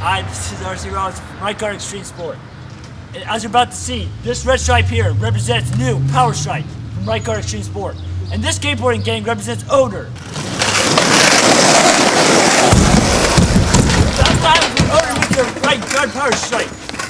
Hi, this is RC Rollins from Right Guard Extreme Sport. And as you're about to see, this red stripe here represents new Power Stripe from Right Guard Extreme Sport. And this skateboarding gang represents Odor. That's time for Odor with your Right Guard Power Stripe.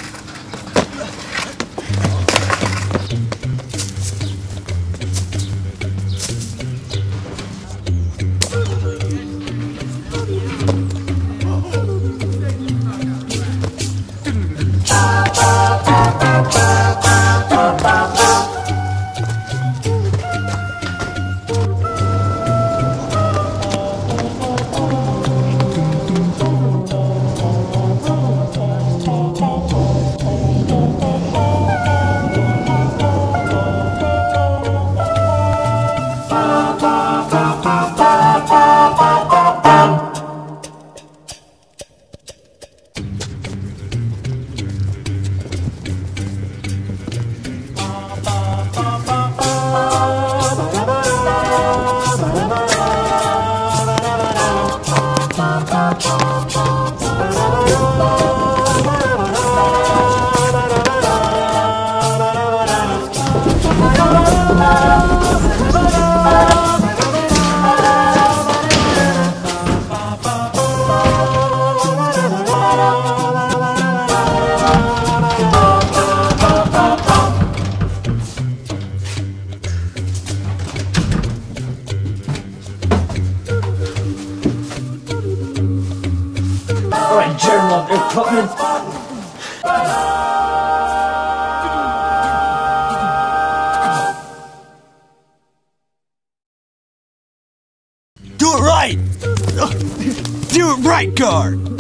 Alright, general equipment. Do it right! Do it right, guard!